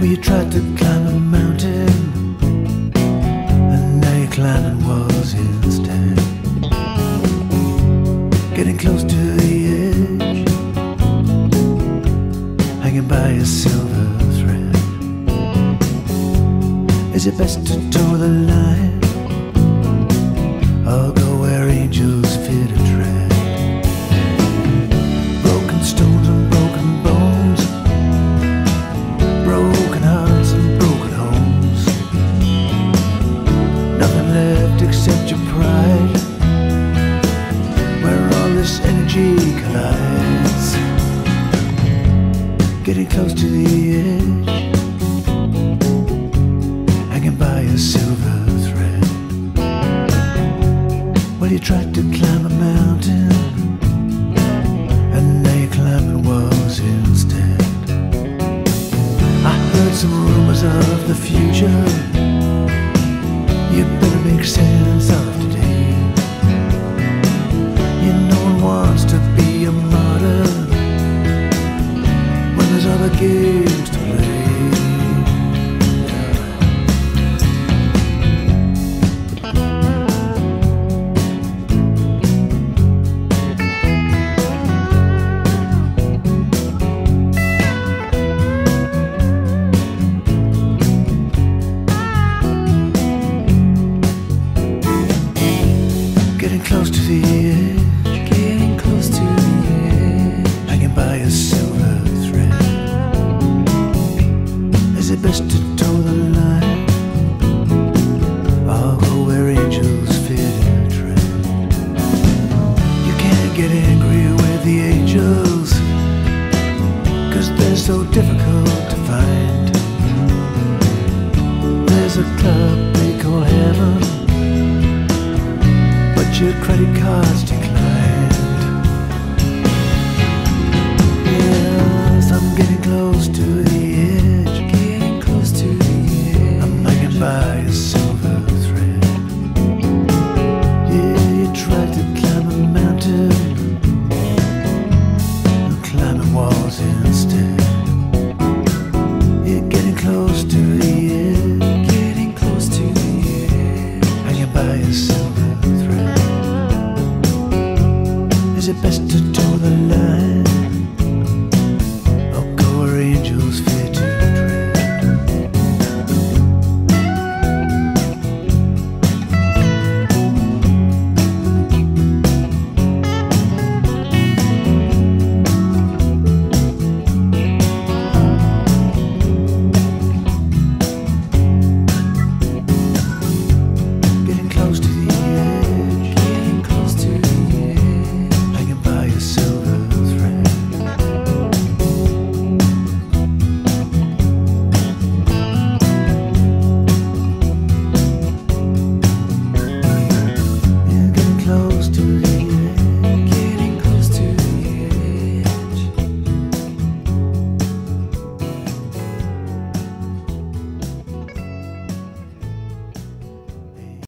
Well, you tried to climb a mountain, and now you're climbing walls instead. Getting close to the edge, hanging by a silver thread. Is it best to toe the line, or go where angels fear to tread? Broken stones and broken bones, broken hearts and broken homes. Nothing left except your pride, where all this energy collides. Getting close to the edge, hanging by a silver thread. Well, you tried to climb a mountain, and now you're climbing walls instead. I heard some rumors of the future, you better make sense of today. You know one wants to be a martyr when there's other games to play. Getting close to the edge, getting close to the edge, hanging by a silver thread. Is it best to toe the line, or go where angels fear to tread? You can't get angry with the angels, 'cause they're so difficult to find. There's a club they call heaven, your credit cards declined. Yes, I'm getting close to the edge, getting close to the edge. I'm hanging by a